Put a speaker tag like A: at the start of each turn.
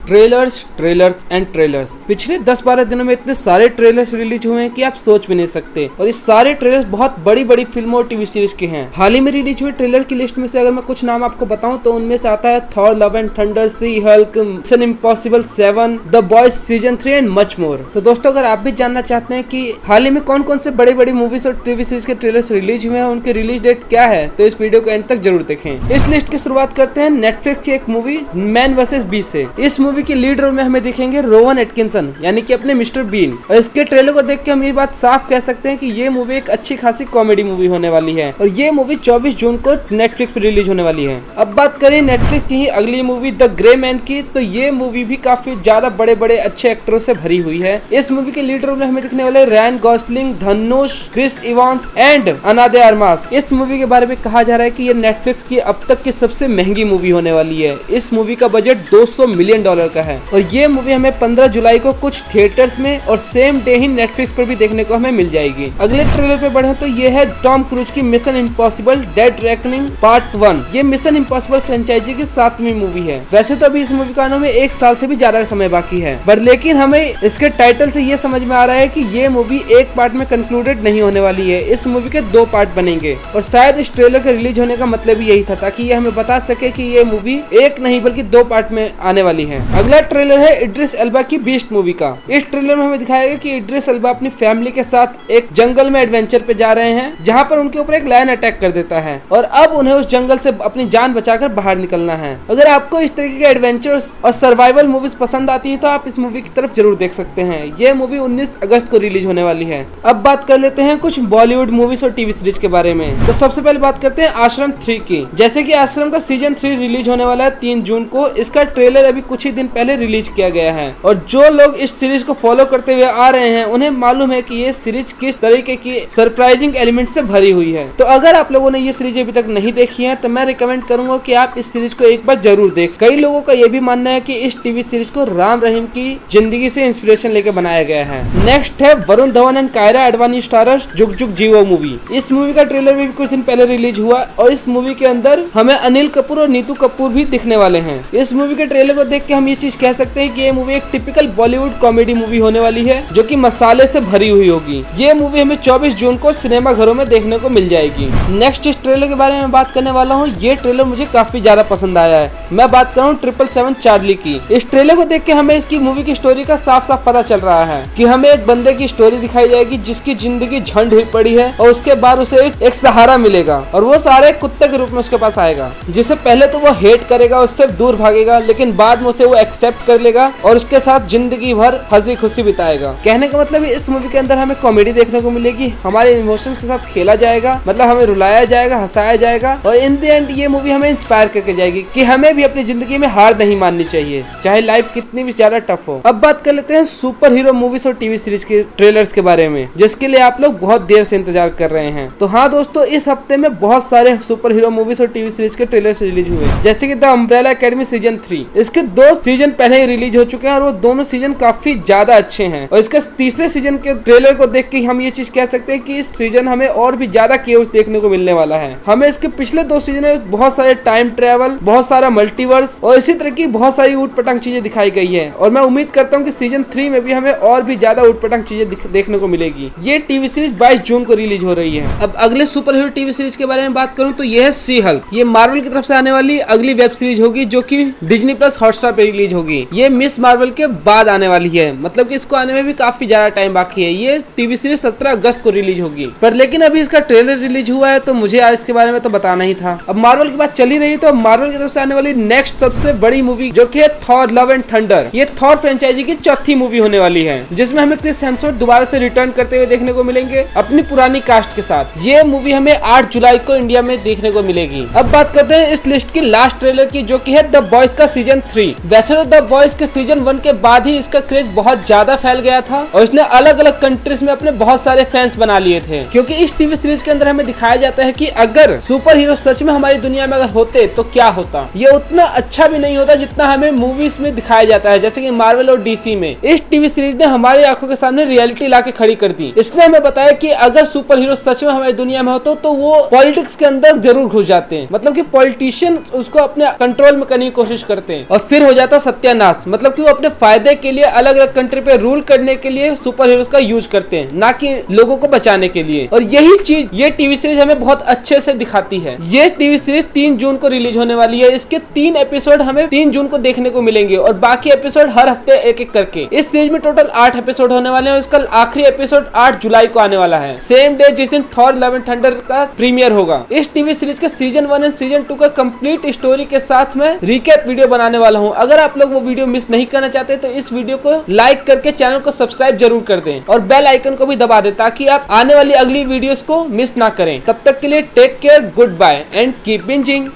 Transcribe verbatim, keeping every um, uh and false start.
A: Trailers trailers and trailers. पिछले दस बारह दिनों में इतने सारे ट्रेलर्स रिलीज हुए हैं कि आप सोच भी नहीं सकते, और इस सारे ट्रेलर्स बहुत बड़ी बड़ी फिल्मों और टीवी सीरीज के हैं। हाल ही में रिलीज हुए ट्रेलर की लिस्ट में से अगर मैं कुछ नाम आपको बताऊं तो उनमें से आता है Thor love and thunder, she Hulk, mission impossible seven, the boys season three and much more. तो दोस्तों, अगर आप भी जानना चाहते हैं कि हाल ही में कौन कौन से बड़ी बड़ी मूवीज और टीवी सीरीज के ट्रेलर्स रिलीज हुए हैं, उनके रिलीज डेट क्या है, तो इस वीडियो को एंड तक जरूर देखें। इस लिस्ट की शुरुआत करते हैं नेटफ्लिक्स की एक मूवी मैन वर्सेस बीस्ट से। इस मूवी के लीड रोल में हमें दिखेंगे रोवन एटकिंसन, यानी कि अपने मिस्टर बीन। और इसके ट्रेलर को देख के हम ये बात साफ कह सकते हैं कि ये मूवी एक अच्छी खासी कॉमेडी मूवी होने वाली है, और ये मूवी चौबीस जून को नेटफ्लिक्स पर रिलीज होने वाली है। अब बात करें नेटफ्लिक्स की ही अगली मूवी द ग्रे मैन की, तो ये मूवी भी काफी ज्यादा बड़े बड़े अच्छे एक्टरों से भरी हुई है। इस मूवी के लीड रोल में हमें दिखने वाले Ryan Gosling, Dhanush, Chris Evans and Ana de आर्मास। इस मूवी के बारे में कहा जा रहा है कि ये नेटफ्लिक्स की अब तक की सबसे महंगी मूवी होने वाली है। इस मूवी का बजट दो सौ मिलियन डॉलर का है, और ये मूवी हमें पंद्रह जुलाई को कुछ थिएटर्स में और सेम डे ही नेटफ्लिक्स पर भी देखने को हमें मिल जाएगी। अगले ट्रेलर पे बढ़े तो ये है टॉम क्रूज की mission impossible dead reckoning part one. ये मिशन इम्पॉसिबल फ्रेंचाइजी की सातवीं मूवी है। वैसे तो अभी इस मूवी का आने में एक साल से भी ज्यादा समय बाकी है, पर लेकिन हमें इसके टाइटल से ये समझ में आ रहा है कि ये मूवी एक पार्ट में कंक्लूडेड नहीं होने वाली है। इस मूवी के दो पार्ट बनेंगे, और शायद इस ट्रेलर के रिलीज होने का मतलब ही यही था, ताकि ये हमें बता सके कि ये मूवी एक नहीं बल्कि दो पार्ट में आने वाली है। अगला ट्रेलर है इड्रिस एल्बा की बीस्ट मूवी का। इस ट्रेलर में हमें दिखाया गया कि इड्रिस एल्बा अपनी फैमिली के साथ एक जंगल में एडवेंचर पे जा रहे हैं, जहां पर उनके ऊपर एक लायन अटैक कर देता है, और अब उन्हें उस जंगल से अपनी जान बचाकर बाहर निकलना है। अगर आपको इस तरीके के एडवेंचर्स और सर्वाइवल मूवीज पसंद आती है तो आप इस मूवी की तरफ जरूर देख सकते हैं। ये मूवी उन्नीस अगस्त को रिलीज होने वाली है। अब बात कर लेते हैं कुछ बॉलीवुड मूवीज और टीवी सीरीज के बारे में। तो सबसे पहले बात करते हैं आश्रम थ्री की। जैसे कि आश्रम का सीजन थ्री रिलीज होने वाला है तीन जून को। इसका ट्रेलर अभी कुछ ही दिन पहले रिलीज किया गया है, और जो लोग इस सीरीज को फॉलो करते हुए आ रहे हैं उन्हें मालूम है कि ये सीरीज किस तरीके की सरप्राइजिंग एलिमेंट से भरी हुई है। तो अगर आप लोगों ने ये सीरीज अभी तक नहीं देखी है तो मैं रिकमेंड करूंगा कि आप इस सीरीज को एक बार जरूर देख। कई लोगों का ये भी मानना है कि इस टीवी सीरीज को राम रहीम की जिंदगी से इंस्पिरेशन लेकर बनाया गया है। नेक्स्ट है वरुण धवन एंड कायरा अडवाणी स्टारर्स जुग जुग जीवो मूवी। इस मूवी का ट्रेलर भी कुछ दिन पहले रिलीज हुआ, और इस मूवी के अंदर हमें अनिल कपूर और नीतू कपूर भी दिखने वाले हैं। इस मूवी के ट्रेलर को देख के हम ये चीज कह सकते हैं कि ये मूवी एक टिपिकल बॉलीवुड कॉमेडी मूवी होने वाली है, जो कि मसाले से भरी हुई होगी। ये मूवी हमें चौबीस जून को सिनेमा घरों में देखने को मिल जाएगी। नेक्स्ट इस ट्रेलर के बारे में बात करने वाला हूँ। ये ट्रेलर मुझे काफी ज्यादा पसंद आया है। मैं बात कर रहा हूँ ट्रिपल सेवन चार्ली की। इस ट्रेलर को देख के हमें इसकी मूवी की स्टोरी का साफ साफ पता चल रहा है कि हमें एक बंदे की स्टोरी दिखाई जाएगी जिसकी जिंदगी झंड हुई पड़ी है, और उसके बाद उसे एक, एक सहारा मिलेगा, और वो सहारा एक कुत्ते के रूप में उसके पास आएगा, जिसे पहले तो वो हेट करेगा, उससे दूर भागेगा, लेकिन बाद में उसे वो एक्सेप्ट कर लेगा और उसके साथ जिंदगी भर हंसी खुशी बिताएगा। कहने का मतलब इस मूवी के अंदर हमें कॉमेडी देखने को मिलेगी, हमारे इमोशंस के साथ खेला जाएगा, मतलब हमें रुलाया जाएगा, हंसाया जाएगा, और इन द एंड ये मूवी हमें इंस्पायर करके जाएगी कि हमें भी अपनी जिंदगी में हार नहीं माननी चाहिए, चाहे लाइफ कितनी भी ज्यादा टफ हो। अब बात कर लेते हैं सुपर हीरो मूवीज और टीवी सीरीज के ट्रेलर्स के बारे में, जिसके लिए आप लोग बहुत देर से इंतजार कर रहे हैं। तो हाँ दोस्तों, इस हफ्ते में बहुत सारे सुपर हीरो मूवीज और टीवी सीरीज के ट्रेलर्स रिलीज हुए, जैसे कि the umbrella academy season three. इसके दो सीजन पहले ही रिलीज हो चुके हैं, और वो दोनों सीजन काफी ज्यादा अच्छे हैं, और इसके तीसरे सीजन के ट्रेलर को देख के हम ये चीज कह सकते हैं कि इस सीजन हमें और भी ज्यादा केओस देखने को मिलने वाला है। हमें इसके पिछले दो सीजन में बहुत सारे टाइम ट्रेवल, बहुत सारा मल्टीवर्स और इसी तरह की बहुत सारी ऊट पटांग चीजें दिखाई गई है, और मैं उम्मीद करता हूँ कि सीजन थ्री में भी हमें और भी ज्यादा ऊट पटांग चीजें देखने को मिलेगी। ये टीवी सीरीज बाईस जून को रिलीज हो रही है। अब अगले सुपर हीरो टीवी सीरीज के बारे में बात करूँ तो यह है सी हल्क। ये मार्वल की तरफ से आने वाली अगली वेब सीरीज होगी, जो की डिज्नी प्लस हॉटस्टार पे रिलीज होगी। ये मिस मार्वल के बाद आने वाली है, मतलब कि इसको आने में भी काफी ज्यादा टाइम बाकी है। ये टीवी सीरीज सत्रह अगस्त को रिलीज होगी, पर लेकिन अभी इसका ट्रेलर रिलीज हुआ है, तो मुझे आज इसके बारे में तो बताना ही था। अब मार्वल की बात चली रही, तो मार्वल की तरफ से आने वाली नेक्स्ट सबसे बड़ी मूवी जो कि है थॉर लव एंड थंडर। ये थॉर फ्रेंचाइजी की चौथी मूवी होने वाली है, जिसमें हमें क्रिस हेम्सवर्थ दोबारा से रिटर्न करते हुए देखने को मिलेंगे अपनी पुरानी कास्ट के साथ। ये मूवी हमें आठ जुलाई को इंडिया में देखने को मिलेगी। अब बात करते हैं इस लिस्ट की लास्ट ट्रेलर की, जो की है द बॉयज का सीजन थ्री। वैसे तो द बॉयज के सीजन वन के बाद ही इसका क्रेज बहुत ज्यादा फैल गया था, और इसने अलग अलग कंट्रीज में अपने बहुत सारे फैंस बना लिए थे, क्योंकि इस टीवी सीरीज के अंदर हमें दिखाया जाता है कि अगर सुपर हीरो सच में हमारी दुनिया में अगर होते तो क्या होता। ये उतना अच्छा भी नहीं होता जितना हमें मूवीज में दिखाया जाता है, जैसे कि मार्वल और डीसी में। इस टीवी सीरीज ने हमारी आंखों के सामने रियलिटी लाके खड़ी कर दी। इसने हमें बताया कि अगर सुपर हीरो सच में हमारी दुनिया में होते तो वो पॉलिटिक्स के अंदर जरूर घुस जाते हैं, मतलब कि पॉलिटिशियन उसको अपने कंट्रोल में करने की कोशिश करते हैं, और फिर हो जाता जाता सत्यानाश, मतलब कि वो अपने फायदे के लिए अलग अलग कंट्री पे रूल करने के लिए सुपर हीरोज का यूज करते हैं, ना कि लोगों को बचाने के लिए। और यही चीज ये टीवी सीरीज हमें बहुत अच्छे से दिखाती है। ये टीवी सीरीज तीन जून को रिलीज होने वाली है। इसके तीन एपिसोड हमें तीन जून को देखने को मिलेंगे और बाकी एपिसोड हर हफ्ते एक एक करके। इस सीरीज में टोटल आठ एपिसोड होने वाले हैं और इसका आखिरी एपिसोड आठ जुलाई को आने वाला है, सेम डे जिस दिन थॉर लव एंड थंडर का प्रीमियर होगा। इस टीवी सीरीज के season one and season two का कंप्लीट स्टोरी के साथ में रिकैप वीडियो बनाने वाला हूँ। अगर आप लोग वो वीडियो मिस नहीं करना चाहते तो इस वीडियो को लाइक करके चैनल को सब्सक्राइब जरूर कर दें और बेल आइकन को भी दबा दें ताकि आप आने वाली अगली वीडियोस को मिस ना करें। तब तक के लिए take care, good bye and keep bingeing.